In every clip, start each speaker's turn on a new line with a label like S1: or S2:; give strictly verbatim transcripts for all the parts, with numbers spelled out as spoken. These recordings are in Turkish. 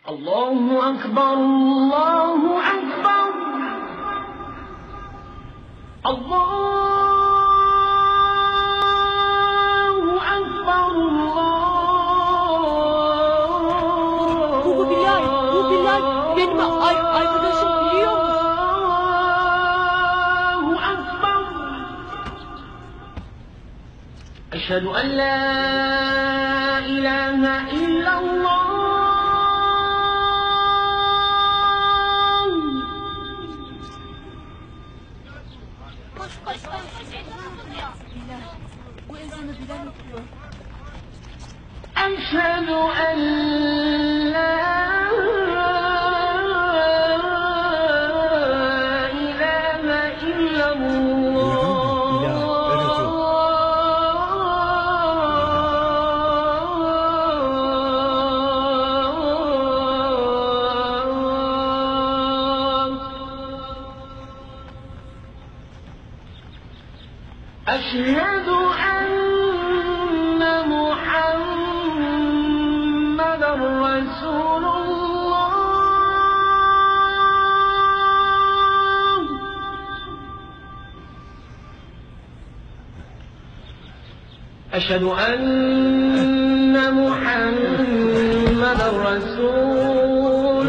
S1: Allahu Ekber, Allahu Ekber. Allahu Ekber, Allah.
S2: Bu Bilal, bu Bilal benim ay arkadaşım, biliyor musun?
S1: Allahu Ekber. Eşhedü en la ilahe illallah.
S2: Koş koş koş. Bilal, bu ezanı Bilal okuyor.
S1: Eşhedü en la ilahe illallah. أشهد أن محمدا رسول الله. أشهد أن محمدا رسول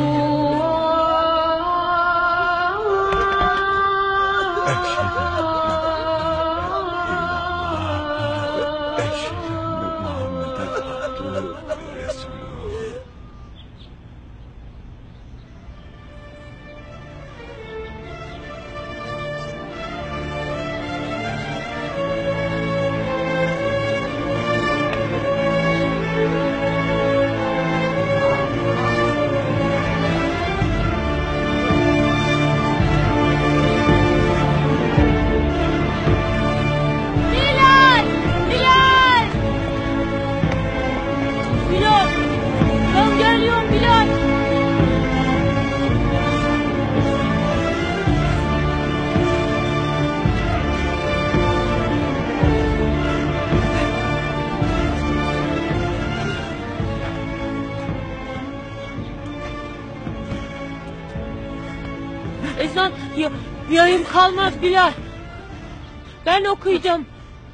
S2: Ezan ya, yayım kalmaz Bilal. Ben okuyacağım.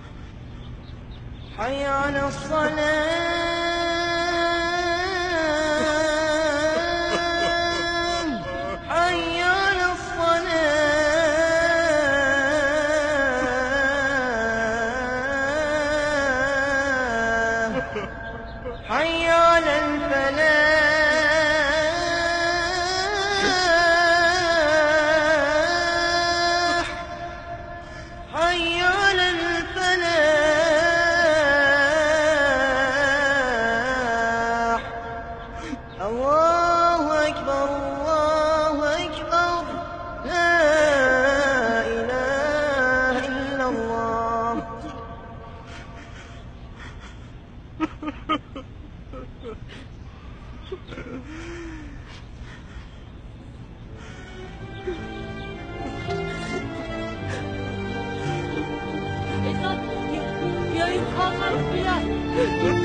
S1: حي على الصلاة حي على الصلاة حي على الفلاح حي على الفلاح. الله أكبر الله أكبر لا إله إلا الله.
S2: Ezan ya, yayım kalmaz Bilal.